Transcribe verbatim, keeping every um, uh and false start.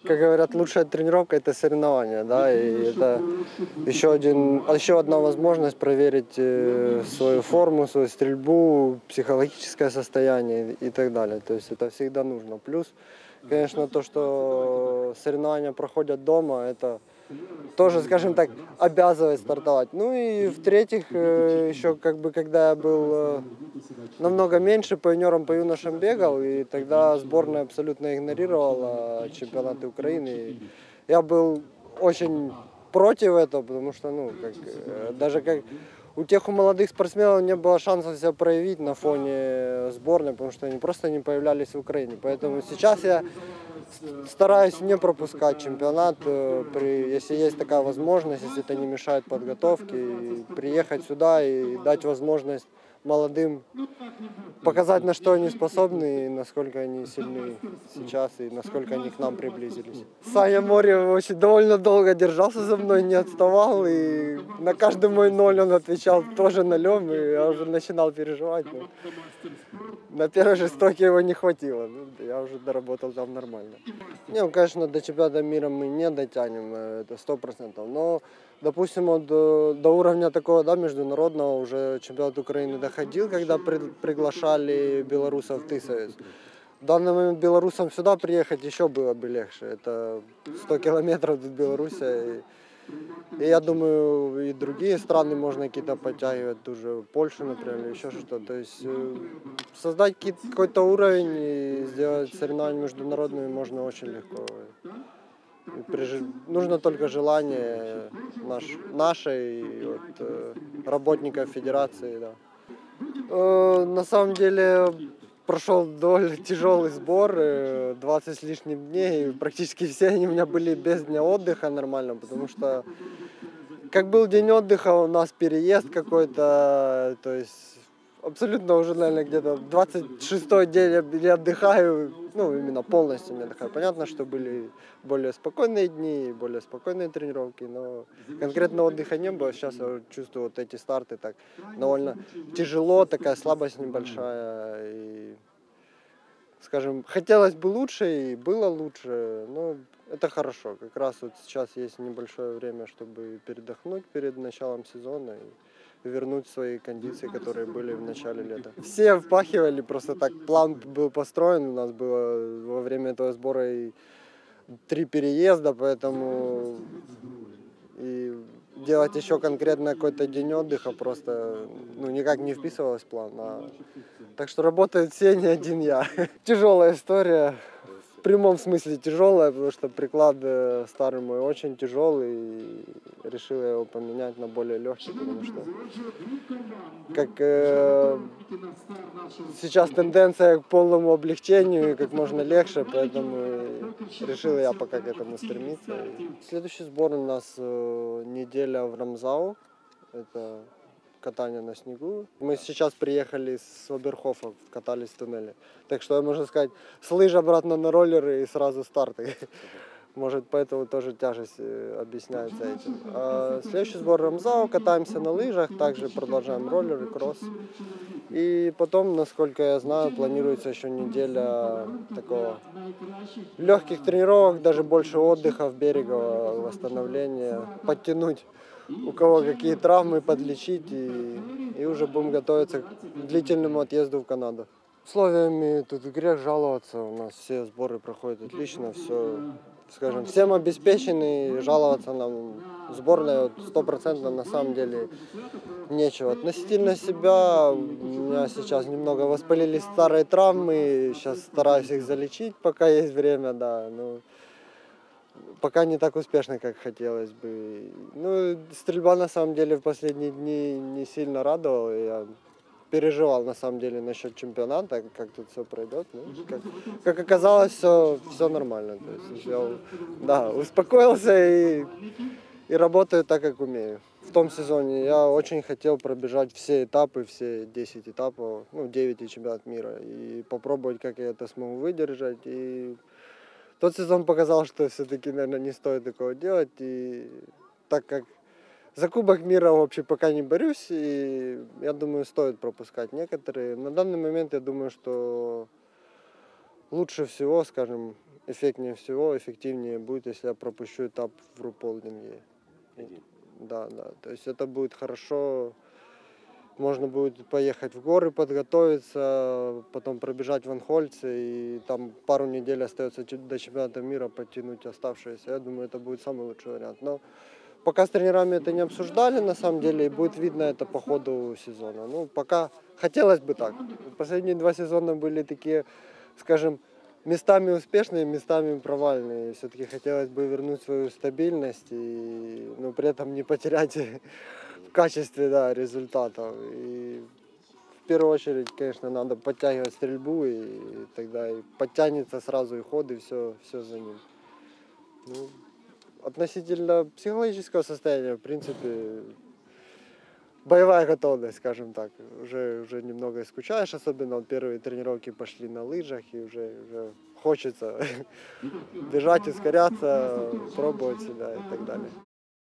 Как говорят, лучшая тренировка – это соревнования, да, и это еще, один, еще одна возможность проверить свою форму, свою стрельбу, психологическое состояние и так далее. То есть это всегда нужно. Плюс, конечно, то, что соревнования проходят дома, это тоже, скажем так, обязывает стартовать. Ну и в-третьих, еще как бы, когда я был намного меньше, по юниорам, по юношам бегал, и тогда сборная абсолютно игнорировала чемпионаты Украины. Я был очень против этого, потому что, ну, как, даже как у тех, у молодых спортсменов не было шансов себя проявить на фоне сборной, потому что они просто не появлялись в Украине. Поэтому сейчас я стараюсь не пропускать чемпионат, при, если есть такая возможность, если это не мешает подготовке, приехать сюда и дать возможность молодым показать, на что они способны и насколько они сильны сейчас и насколько они к нам приблизились. Саня Морев очень довольно долго держался за мной, не отставал, и на каждый мой ноль он отвечал тоже нолем, и я уже начинал переживать. Но на первой же стойке его не хватило, я уже доработал там нормально. Не, ну, конечно, до чемпионата мира мы не дотянем, это сто процентов, но допустим, вот до, до уровня такого, да, международного уже чемпионат Украины доходил, когда при, приглашали белорусов в Тысовец. В данный момент белорусам сюда приехать еще было бы легче. Это сто километров до Беларуси. И, и я думаю, и другие страны можно какие-то подтягивать, ту же Польшу, например, или еще что-то. То есть создать какой-то уровень и сделать соревнования международными можно очень легко. Нужно только желание наш, нашей вот, э, работников федерации. Да. Э, на самом деле прошел довольно тяжелый сбор, двадцать с лишним дней, и практически все они у меня были без дня отдыха нормально, потому что как был день отдыха, у нас переезд какой-то, то есть абсолютно уже, наверное, где-то двадцать шестой день я, я отдыхаю, ну, именно полностью не отдыхаю. Понятно, что были более спокойные дни, более спокойные тренировки, но конкретно отдыха не было. Сейчас я чувствую вот эти старты так довольно тяжело, такая слабость небольшая. И, скажем, хотелось бы лучше, и было лучше, но это хорошо. Как раз вот сейчас есть небольшое время, чтобы передохнуть перед началом сезона и вернуть свои кондиции, которые были в начале лета. Все впахивали, просто так план был построен, у нас было во время этого сбора и три переезда, поэтому и делать еще конкретно какой-то день отдыха просто ну, никак не вписывалось в план. А... Так что работают все, не один я. Тяжелая история. В прямом смысле тяжелая, потому что приклад старый мой очень тяжелый, и решил я его поменять на более легкий, потому что как э, сейчас тенденция к полному облегчению и как можно легче, поэтому решил я пока к этому стремиться. Следующий сбор у нас э, неделя в Рамзау, это катание на снегу. Мы сейчас приехали с Оберхофа, катались в туннеле. Так что, можно сказать, с лыж обратно на роллеры и сразу старты. Может, поэтому тоже тяжесть объясняется этим. А следующий сбор Рамзау, катаемся на лыжах, также продолжаем роллеры, кросс. И потом, насколько я знаю, планируется еще неделя такого легких тренировок, даже больше отдыха в берегово, восстановления, подтянуть у кого какие травмы, подлечить, и, и уже будем готовиться к длительному отъезду в Канаду. Условиями тут грех жаловаться, у нас все сборы проходят отлично, все, скажем, всем обеспечены, жаловаться нам сборной стопроцентно на самом деле нечего. Относительно себя, у меня сейчас немного воспалились старые травмы, сейчас стараюсь их залечить, пока есть время, да, но пока не так успешно, как хотелось бы. Ну, стрельба на самом деле в последние дни не сильно радовала. Я переживал на самом деле насчет чемпионата, как тут все пройдет. Ну, как, как оказалось, все, все нормально. То есть я да, успокоился и, и работаю так, как умею. В том сезоне я очень хотел пробежать все этапы, все десять этапов, ну, девять и чемпионат мира. И попробовать, как я это смогу выдержать. И тот сезон показал, что все-таки, наверное, не стоит такого делать, и так как за Кубок мира вообще пока не борюсь, и я думаю, стоит пропускать некоторые. На данный момент я думаю, что лучше всего, скажем, эффектнее всего, эффективнее будет, если я пропущу этап в руполдинге. Один. Да, да. То есть это будет хорошо. Можно будет поехать в горы, подготовиться, потом пробежать в Анхольце, и там пару недель остается до чемпионата мира подтянуть оставшиеся. Я думаю, это будет самый лучший вариант. Но пока с тренерами это не обсуждали, на самом деле, и будет видно это по ходу сезона. Ну, пока хотелось бы так. Последние два сезона были такие, скажем, местами успешные, местами провальные. Все-таки хотелось бы вернуть свою стабильность, и, но при этом не потерять в качестве, да, результатов. И в первую очередь, конечно, надо подтягивать стрельбу, и тогда и подтянется сразу и ход, и все, все за ним. Ну, относительно психологического состояния, в принципе, боевая готовность, скажем так. Уже, уже немного скучаешь, особенно вот первые тренировки пошли на лыжах, и уже, уже хочется бежать, ускоряться, пробовать себя и так далее.